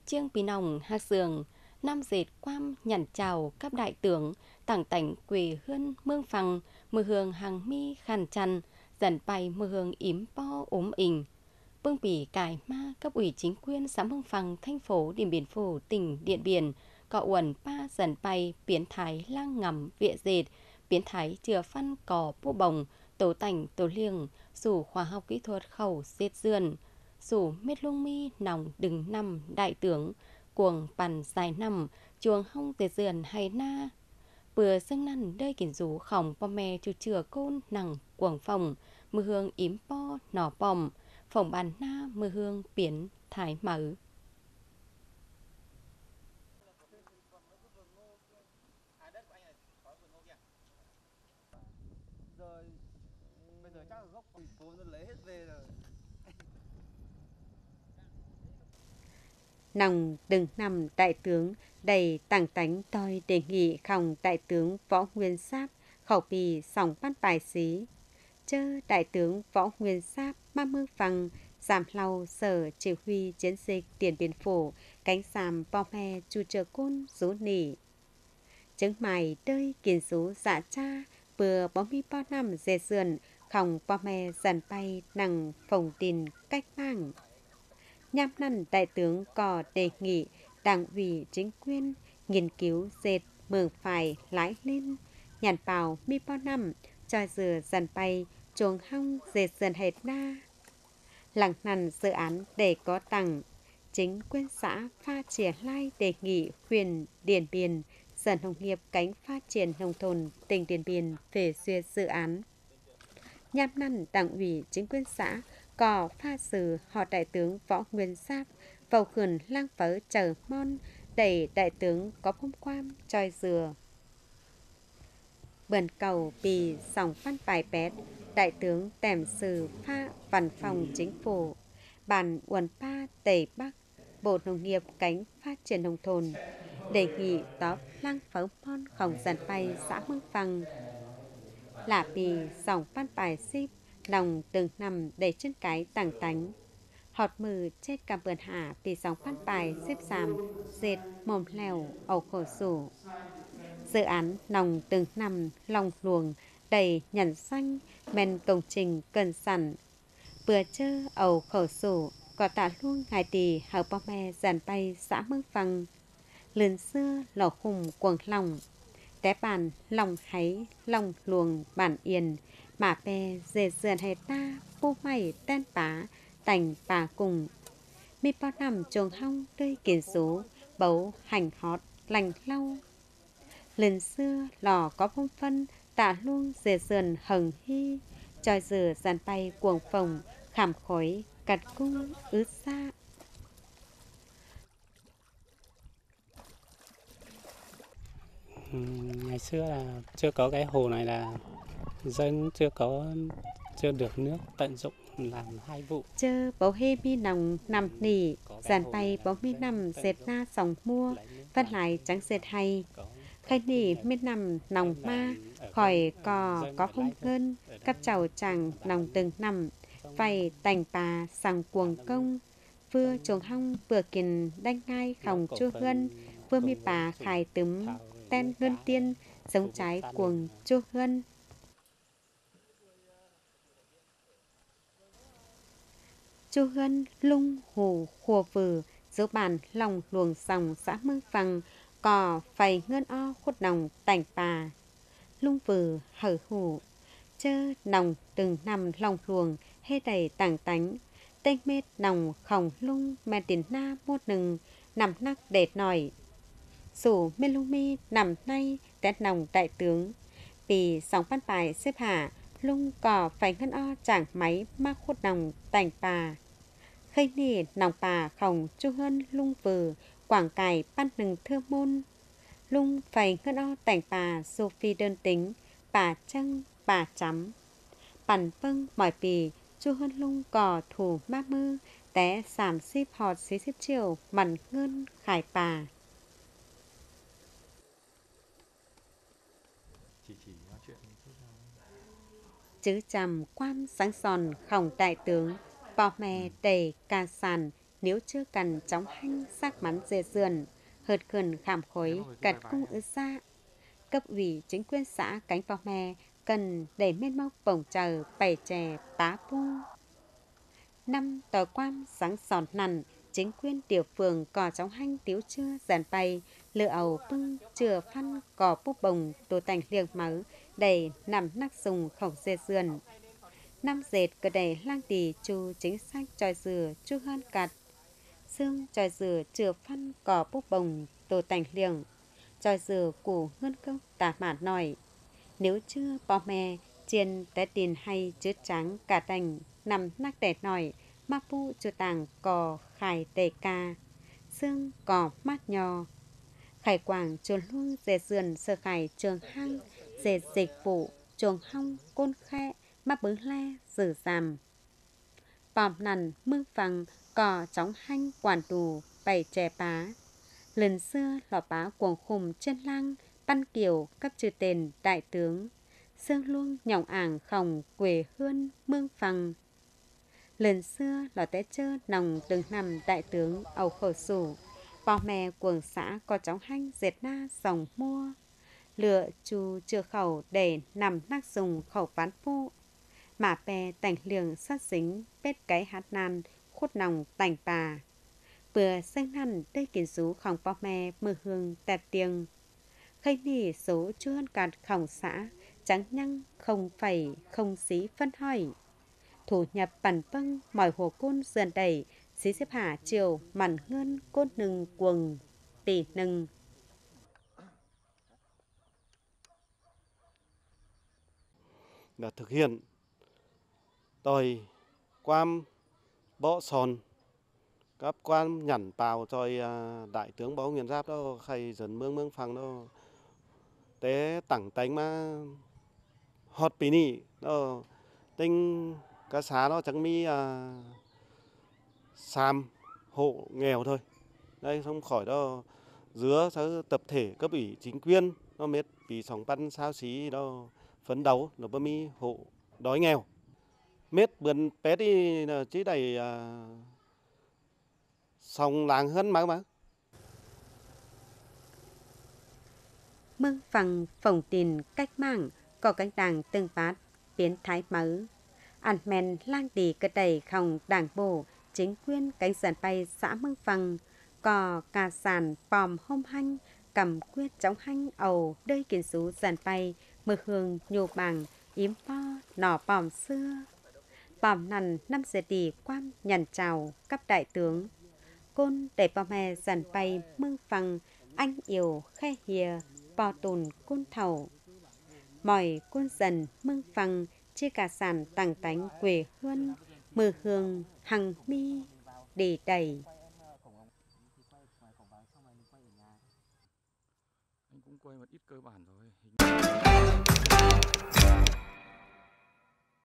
chiêng pì nòng hạc sường, nam dệt quam nhằn chào các đại tướng, tảng tảnh quê hương mương phẳng, mưa hương hàng mi khàn chăn, dần bay mưa hương ím po ốm ình. Bưng bỉ cải ma cấp ủy chính quyền xã Mương Phẳng, thành phố Điện Biên Phủ, tỉnh Điện Biên, có uẩn pa dần bay biến thái lang ngầm vịa dệt, biến thái chừa phân cỏ bô bồng, tổ tảnh tổ liêng, sủ khoa học kỹ thuật khẩu dệt dườn, sủ miết lung mi nòng đừng nằm đại tướng, cuồng bàn dài nằm, chuồng hông dệt dườn hay na. Bữa sưng năn đơi kiến rú khổng bò mè chu chừa côn nặng cuồng phòng, mưa hương ím po nỏ bòm, phòng bàn na mưa hương biến thái mở. Rồi bây giờ chắc là gốc thành phố nó lấy hết về rồi. Nòng đừng nằm đại tướng đầy tảng tánh tôi đề nghị khòng đại tướng Võ Nguyên Giáp khẩu bì sòng bắt bài xí. Chơ đại tướng Võ Nguyên Giáp ma mương phẳng giảm lau sở chỉ huy chiến dịch Điện Biên Phủ cánh sàm bò me chu chờ côn rú nỉ. Chứng mày đơi kiến rú dạ cha vừa bó mi bao năm dệt dườn khòng bò me dần bay nằng phòng tin cách mang. Nhằm năn đại tướng có đề nghị đảng ủy chính quyền nghiên cứu dệt mường phải lái lên nhàn bào mi bao năm cho dừa dần bay chuồng hong dệt dần hệt na lằng nằn dự án để có tăng chính quyền xã phát triển lai đề nghị huyện Điện Biên Sở Nông nghiệp cánh phát triển nông thôn tỉnh Điện Biên phê duyệt dự án. Nhằm năn đảng ủy chính quyền xã có pha xử họ đại tướng Võ Nguyên Giáp vào khẩn lang phớ chờ mon đẩy đại tướng có phong quan choi dừa. Bần cầu bì sòng văn bài bét, đại tướng tèm sử pha văn phòng chính phủ, bản uẩn pa tây bắc, Bộ Nông nghiệp cánh phát triển nông thôn, đề nghị tóp lang phớ mon khổng dần bay xã Mương Phẳng. Lạ bì sòng văn bài ship, lòng từng nằm đầy chân cái tảng tánh. Họt mừ chết cả vườn hạ vì sóng phát bài xếp giảm, dệt, mồm lèo, ẩu khổ sủ. Dự án nòng từng nằm lòng luồng đầy nhẩn xanh, men công trình cần sẵn. Vừa chơ ẩu khổ sủ, có tạ luôn ngày tì hở bò me dàn bay xã Mương Phẳng. Lươn xưa lò khùng quần lòng, té bàn lòng háy, lòng luồng bản yên, mà bè dệt dườn hay ta, bu mày tên bá, tành bà cùng. Mi bao năm chuồng hong tươi kiến số, bấu hành hót, lành lau. Lần xưa lò có phong phân, tạ luôn dệt dườn hồng hy, tròi dừa dàn bay cuồng phồng, khảm khói, cặt cung, ướt xa. Ngày xưa là chưa có cái hồ này là dân chưa được nước tận dụng làm 2 vụ. Chơ bấu hê mi nòng nằm nỉ, dàn bay bấu mi nằm dệt na sòng mua, phân lại trắng dệt hay. Khai nỉ mi nằm nòng ma, khỏi có phong ngân, cắp chầu chẳng nòng từng nằm, vầy tành bà sằng cuồng công. Vừa chuồng hong vừa kiền đanh ngai khòng chua hươn, vừa mi bà khải tấm ten ngân tiên, giống trái cuồng chua hươn. Chu hân lung hồ khùa vừ giữa bàn lòng luồng sòng xã Mương Phẳng cò phầy ngân o khuất nòng tảnh bà lung vừ hở hủ chơ nòng từng nằm lòng luồng hê đầy tảng tánh tên mết nòng khòng lung mẹ tiền na mốt nừng nằm nắc để nòi sủ mê lung mi nằm nay tét nòng đại tướng vì sóng văn bài xếp hạ lung cò phầy ngân o chẳng máy ma khuất nòng tảnh bà khơi nỉ nòng bà khổng chu hân lung vừ quảng cải ban nừng thưa môn lung phầy ngân o tảnh bà Sophie đơn tính bà trăng bà chấm bản vâng mỏi bì chu hân lung cò thủ ma mư té sàm xíp họt xí xíp chiều mặn ngân khải bà chữ chằm quan sáng sòn khổng đại tướng bò mè đầy ca sàn nếu chưa cần chóng hanh sắc mắn dê dườn, hợt khẩn khảm khối, cặt cung ứ xa. Cấp ủy chính quyền xã Cánh Pò Mè cần đẩy men mốc bổng chờ bày chè bá pu. Năm tòa quan sáng sòn nằn, chính quyền địa phương có chóng hanh tiếu chưa giàn bay, lựa ẩu bưng chừa phân cỏ búp bồng đồ tành liêng máu đầy nằm nắc dùng khẩu dê dườn. Năm dệt cơ đầy lang tì chu chính sách tròi dừa chu hơn cạt. Xương tròi dừa chừa phân cỏ búp bồng đồ tành liêng. Tròi dừa củ ngân công tả mạt nòi. Nếu chưa bò mè, chiên té tiền hay chứa trắng cả đành nằm nắc tẻ nòi. Ma pu chu tàng cò khải tề ca. Xương cò mát nhò. Khải quảng chuồn luông dề dườn sơ khải trường hăng. Dề dịch vụ chuồng hong côn khe. Má bướng le dử giảm. Bòm nằn mương phẳng cò chóng hanh quản đù bày chè bá. Lần xưa lò bá cuồng khùng trên lang Văn Kiều cấp trừ tên đại tướng. Sương luông nhỏng ảng khổng quê hươn mương phẳng. Lần xưa lò té chơ nòng từng nằm đại tướng ẩu khẩu sủ. Bò mè cuồng xã có chóng hanh dệt na dòng mua. Lựa chu chừa khẩu để nằm nắc dùng khẩu bán phu. Mả bè tành liềng sát dính bết cái hát nan khút nòng tành bà. Vừa xanh năn đây kiến rú khổng bò mè mưa hương tẹp tiếng. Khây nỉ số chú hơn cạt khổng xã trắng nhăng không phẩy không xí phân hỏi. Thủ nhập bản vâng mỏi hồ côn dườn đẩy xí xếp hạ chiều mặn ngân côn nừng quần tỷ nừng. Đã thực hiện tôi quan bộ sòn các quan nhằn bào cho đại tướng Bó Nguyên Giáp đó khay dần mương phẳng đó tế tặng tánh mà hot pí nị đó tinh cá xá đó chẳng mi xàm hộ nghèo thôi đây không khỏi đó giữa tập thể cấp ủy chính quyền nó mết vì sòng pan sao xí đó phấn đấu là bơm mi hộ đói nghèo mết bươn pét đi chỉ đầy sòng làng hơn mà Mương phẳng phồng tiền cách mạng có cánh đảng tương bát biến thái mớ. Ăn men lang tì cơ đầy khổng đảng bộ chính quyền cánh sản bay xã Mương Phẳng có cà sản bòm hôm hanh cầm quyết chống hanh ầu đơi kiến sú sản bay mưa hương nhô bảng yếm po nỏ bòm xưa. Bòm nằn năm giờ đi quan nhằn chào cấp đại tướng. Côn để bò mè sản bay Mương Phẳng anh yêu khe hìa bò tồn côn thầu. Mỏi côn dần Mương Phẳng chia cả sản tàng tánh quê hương mưa hương hằng mi để đầy. Anh cũng quay một ít cơ bản rồi.